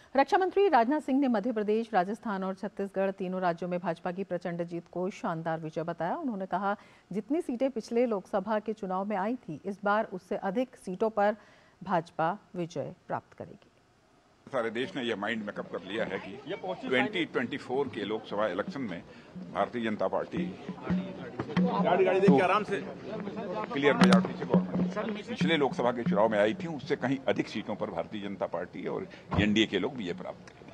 रक्षा मंत्री राजनाथ सिंह ने मध्य प्रदेश, राजस्थान और छत्तीसगढ़ तीनों राज्यों में भाजपा की प्रचंड जीत को शानदार विजय बताया। उन्होंने कहा, जितनी सीटें पिछले लोकसभा के चुनाव में आई थी, इस बार उससे अधिक सीटों पर भाजपा विजय प्राप्त करेगी। सारे देश ने यह माइंड मेकअप कर लिया है कि 2024 के लोकसभा इलेक्शन में भारतीय जनता पार्टी आराम से क्लियर मेजॉरिटी से गवर्नमेंट पिछले लोकसभा के चुनाव में आई थी, उससे कहीं अधिक सीटों पर भारतीय जनता पार्टी और एनडीए के लोग विजय प्राप्त करेंगे।